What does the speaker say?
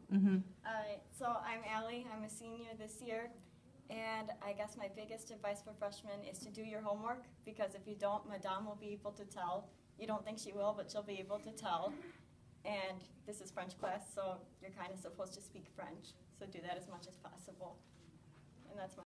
Alright, so I'm Allie, I'm a senior this year, and I guess my biggest advice for freshmen is to do your homework, because if you don't, Madame will be able to tell. You don't think she will, but she'll be able to tell. And this is French class, so you're kind of supposed to speak French, so do that as much as possible. And that's my